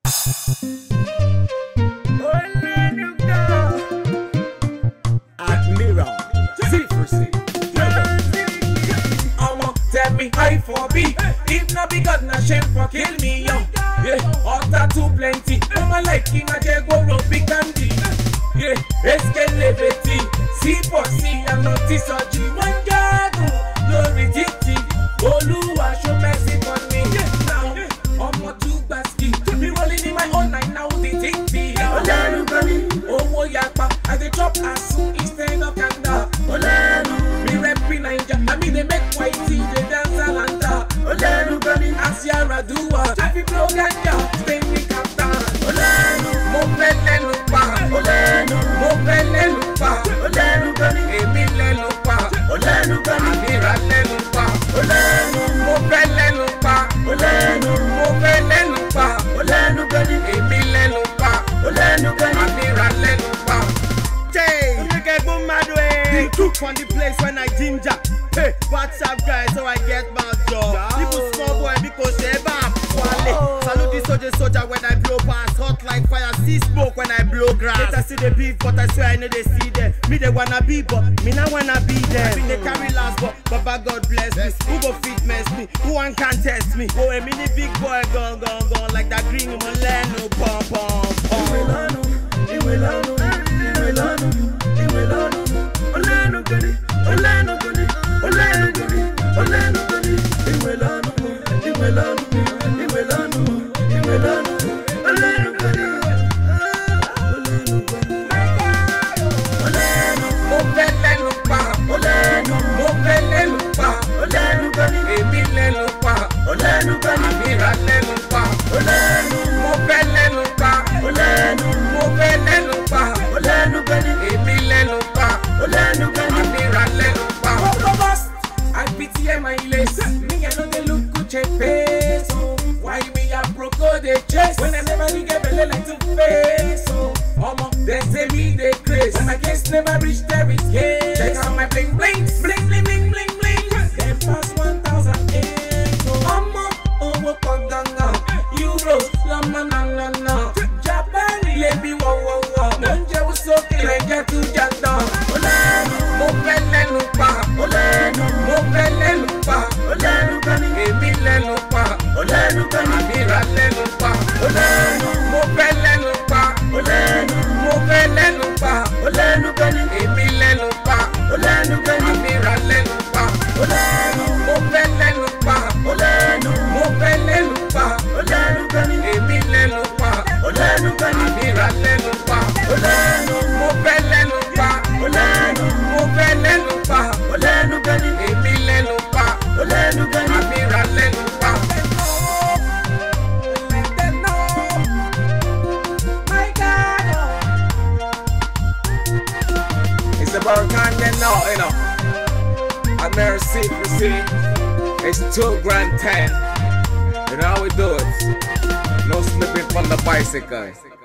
Olenu Admiral C4C. Tell me hi for B. If not be God, na shame for kill me, yo. Yeah, otter too plenty. Mama like him, I just go rob big candy. Yeah, escalate C4C, I'm not this or G. One God, glory titi. Oluwa show mercy on me. Now, I'm not too basky. Me rolling in my own night now, the titi. Olenu gani, owo yakpa. I dey chop asu instead of kanda. Olenu, me repping Naija. I mean they make white tea, they dance alanda. Olenu gani, Asiara dua. Traffic blow ganja, stay me captain. Olenu, mo pelenu pa. Olenu, mo pelenu pa. Olenu gani, emi lenu pa. Olenu gani, amira lenu pa. Olenu, mo pelenu pa. Olenu, mo pelenu pa. Olenu gani, emi lenu pa. Olenu gani, amira lenu pa. Jay, you get boom mad way. The cook from the place when I ginger. Hey, what's up guys? So I get my job. People small boy because they bam. Salute the soldier when I blow past. Hot like fire, see smoke when I blow grass. Later see the beef, but I swear I know they see them. Me they wanna be, but me not wanna be them. I mean they carry last, but Baba God bless me. Who go fit mess me? Who one can test me? Oh, a mini big boy gone like that green Olenu pom pom pom. Olenu gani, Olenu gani, Olenu gani, Olenu gani, Olenu gani. Mo pelenu pa, Olenu, mo pelenu pa, Olenu gani, emi lenu pa, Olenu gani, amira lenu pa, Olenu, mo pelenu pa, Olenu, mo pelenu pa, Olenu gani, emi lenu pa, Olenu gani, amira lenu pa. I pity my lace. Me I know they look good face. Why me a broke they chase? When I never get belly like to face. They say me they craze. My case never reach there is case. Check out my bling bling, bling bling bling bling bling. They pass 1,008. Oh ganga, euros, la na na na. Japan, baby wow wow wow. Nonja was okay, like get to Janda. Olenu, mo pelenu pa. Olenu, mo pelenu pa. Olenu gani, emi lenu pa. Olenu gani, amira lenu pa. Olenu, mo pelenu pa. Olenu, mo pelenu pa. Olenu gani, emi lenu pa. Olenu gani, amira lenu pa. Olenu, mo pelenu pa. Olenu, mo pelenu pa. Olenu gani, emi lenu pa. Olenu gani, amira lenu pa. Olenu, mo pelenu pa. Olenu, mo pelenu pa. Olenu gani, emi lenu pa. Olenu gani, amira lenu pa. My God, it's about KANAANKNIGHTZ, you know. Admiral C4C, it's 2 grand 10. You know how we do it. No slipping from the bicycle.